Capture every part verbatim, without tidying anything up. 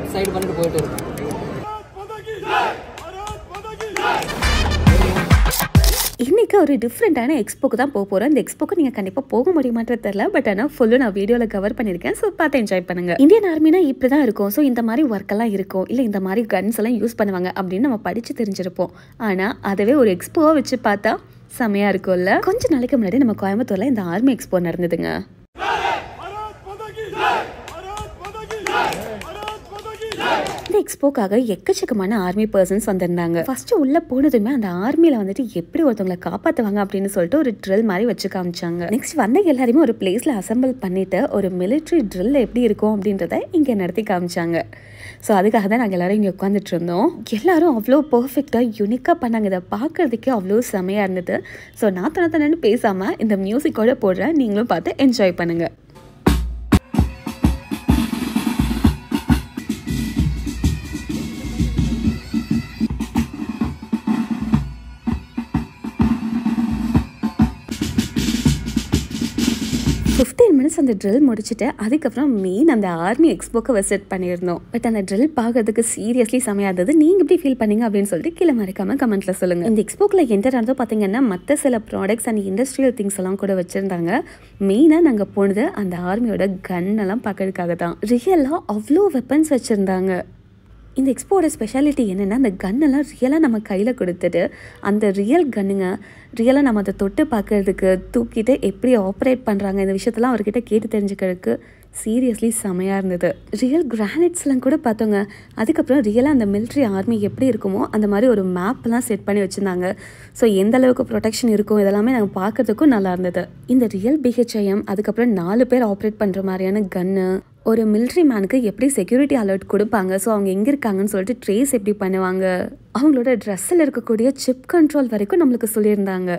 Side பண்ணிட்டு போயிட்டு இருக்கோம். இன்றைக்கி ஒரு டிஃப்ரெண்ட்டான எக்ஸ்போக்கு தான் போக போகிறோம். இந்த எக்ஸ்போக்கு நீங்கள் கண்டிப்பாக போக முடியுமான்றது தெரியல, பட் ஆனால் ஃபுல்லும் நான் வீடியோவில் கவர் பண்ணியிருக்கேன். ஸோ பார்த்து என்ஜாய் பண்ணுங்கள். இந்தியன் ஆர்மினா இப்படி தான் இருக்கும். ஸோ இந்த மாதிரி ஒர்க்கெல்லாம் இருக்கும், இல்லை இந்த மாதிரி கன்ஸ் எல்லாம் யூஸ் பண்ணுவாங்க அப்படின்னு நம்ம படித்து தெரிஞ்சிருப்போம். ஆனால் அதவே ஒரு எக்ஸ்போவாக வச்சு பார்த்தா செமையாக இருக்கும்ல. கொஞ்சம் நாளைக்கு முன்னாடி நம்ம கோயம்புத்தூரில் இந்த ஆர்மி எக்ஸ்போ நடந்ததுங்க. இந்த எக்ஸ்போக்காக எக்கச்சக்கமான ஆர்மி பர்சன்ஸ் வந்திருந்தாங்க. ஃபர்ஸ்ட் உள்ள போனதுமே அந்த ஆர்மியில வந்துட்டு எப்படி ஒருத்தவங்களை காப்பாற்றுவாங்க அப்படின்னு சொல்லிட்டு ஒரு ட்ரில் மாதிரி வச்சு காமிச்சாங்க. நெக்ஸ்ட் வந்த எல்லாருமே ஒரு பிளேஸ்ல அசம்பிள் பண்ணிட்டு ஒரு மிலிட்ரி ட்ரில் எப்படி இருக்கும் அப்படின்றத இங்க நடத்தி காமிச்சாங்க. ஸோ அதுக்காக தான் நாங்கள் எல்லாரும் இங்கே உட்காந்துட்டு இருந்தோம். எல்லாரும் அவ்வளோ பர்ஃபெக்டாக யூனிக்காக பண்ணாங்க. இதை பார்க்கறதுக்கே அவ்வளோ செமையாக இருந்தது. ஸோ நான் தன தனன்னு பேசாமல் இந்த மியூசிக்கோட போடுறேன், நீங்களும் பார்த்து என்ஜாய் பண்ணுங்கள். ஃபிஃப்டீன் மினிட்ஸ் அந்த ட்ரில் முடிச்சுட்டு அதுக்கப்புறம் மெயின் அந்த ஆர்மி எக்ஸ்போக்கு விசிட் பண்ணியிருந்தோம். பட் அந்த ட்ரில் பார்க்கறதுக்கு சீரியஸ்லி செமையாக இருந்தது. நீங்கள் எப்படி ஃபீல் பண்ணீங்க அப்படின்னு சொல்லிட்டு கீழே மறக்காமல் கமெண்ட்டில் சொல்லுங்கள். இந்த எக்ஸ்போக்கில் என்டர் ஆனதோ பார்த்தீங்கன்னா மற்ற சில ப்ராடக்ட்ஸ் அண்ட் இண்டஸ்ட்ரியல் திங்ஸ் எல்லாம் கூட வச்சுருந்தாங்க. மெயினாக நாங்கள் போனது அந்த ஆர்மியோட கன் எல்லாம் பார்க்கறதுக்காக தான். ரியலாக அவ்வளோ வெப்பன்ஸ் வச்சுருந்தாங்க. இந்த எக்ஸ்போட ஸ்பெஷாலிட்டி என்னென்னா அந்த கன்னெல்லாம் ரியலாக நம்ம கையில் கொடுத்துட்டு அந்த ரியல் கன்னுங்க ரியலாக நம்ம அதை தொட்டு பார்க்கறதுக்கு தூக்கிட்டு எப்படி ஆப்ரேட் பண்ணுறாங்க இந்த விஷயத்தெல்லாம் அவர்கிட்ட கேட்டு தெரிஞ்சுக்கிறதுக்கு சீரியஸ்லி செமையாக இருந்தது. ரியல் கிரானைட்ஸ்லாம் கூட பார்த்தோங்க. அதுக்கப்புறம் ரியலாக அந்த மிலிட்ரி ஆர்மி எப்படி இருக்குமோ அந்த மாதிரி ஒரு மேப்லாம் செட் பண்ணி வச்சுருந்தாங்க. ஸோ எந்த அளவுக்கு ப்ரொடெக்ஷன் இருக்கும் இதெல்லாமே நாங்கள் பார்க்கறதுக்கும் நல்லா இருந்தது. இந்த ரியல் பிஹெச்ஐஎம் அதுக்கப்புறம் நாலு பேர் ஆப்ரேட் பண்ணுற மாதிரியான கன்னு, ஒரு மிலிட்ரி மேனுக்கு எப்படி செக்யூரிட்டி அலர்ட் கொடுப்பாங்க, ஸோ அவங்க எங்கே இருக்காங்கன்னு சொல்லிட்டு ட்ரேஸ் எப்படி பண்ணுவாங்க, அவங்களோட ட்ரெஸ்ஸில் இருக்கக்கூடிய சிப் கண்ட்ரோல் வரைக்கும் நம்மளுக்கு சொல்லியிருந்தாங்க.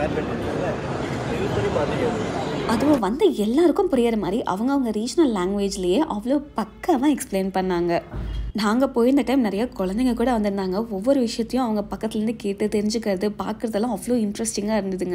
அதுவும் வந்து எல்லாருக்கும் புரியிற மாதிரி அவங்க அவங்க ரீஜனல் லாங்குவேஜ்லேயே அவ்வளோ பக்காவாக எக்ஸ்பிளைன் பண்ணாங்க. நாங்கள் போயிருந்த டைம் நிறைய குழந்தைங்க கூட வந்திருந்தாங்க. ஒவ்வொரு விஷயத்தையும் அவங்க பக்கத்துலேருந்து கேட்டு தெரிஞ்சுக்கிறது பார்க்குறதெல்லாம் அவ்வளோ இன்ட்ரெஸ்டிங்காக இருந்ததுங்க.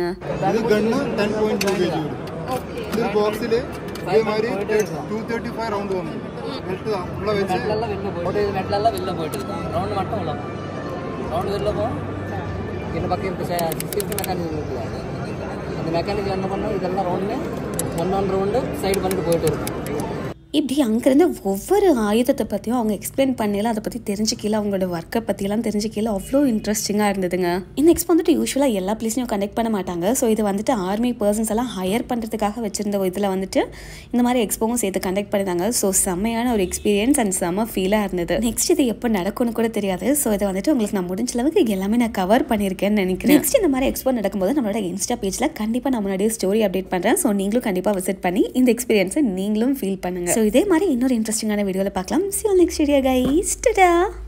அந்த மெக்கானிக்கல் என்ன பண்ணோம், இதெல்லாம் round one one round side பண்ணிட்டு போயிட்டு இருக்கோம். இப்படி அங்கேருந்து ஒவ்வொரு ஆயுதத்தை பற்றியும் அவங்க எக்ஸ்பிளைன் பண்ணல, அதை பற்றி தெரிஞ்சுக்கல, அவங்களோட ஒர்க்கை பற்றிலாம் தெரிஞ்சுக்கல. அவ்வளோ இன்ட்ரெஸ்டிங்காக இருந்ததுங்க. இந்த எக்ஸ்போ வந்துட்டு யூஸ்வலாக எல்லா பிளேஸ்லையும் கண்டக்ட் பண்ண மாட்டாங்க. ஸோ இது வந்துட்டு ஆர்மி பர்சன்ஸ் எல்லாம் ஹையர் பண்ணுறதுக்காக வச்சுருந்த இதில் வந்துட்டு இந்த மாதிரி எக்ஸ்போவும் சேர்த்து கண்டக்ட் பண்ணியிருந்தாங்க. ஸோ செம்மையான ஒரு எக்ஸ்பீரியன்ஸ் அண்ட் செம்ம ஃபீலாக இருந்தது. நெக்ஸ்ட் இது எப்போ நடக்கும்னு கூட தெரியாது. ஸோ இதை வந்துட்டு உங்களுக்கு நான் முடிஞ்ச அளவுக்கு எல்லாமே நான் கவர் பண்ணியிருக்கேன்னு நினைக்கிறேன். நெக்ஸ்ட் இந்த மாதிரி எக்ஸ்போ நடக்கும்போது நம்மளோட இன்ஸ்டா பேஜில் கண்டிப்பாக நான் முன்னாடியே ஸ்டோரி அப்டேட் பண்ணுறேன். ஸோ நீங்களும் கண்டிப்பாக விசிட் பண்ணி இந்த எக்ஸ்பீரியன்ஸை நீங்களும் ஃபீல் பண்ணுங்கள். ஸோ இதே மாதிரி இன்னொரு இன்ட்ரெஸ்டிங்கான வீடியோவில் பார்க்கலாம். See you next video guys. Ta-da!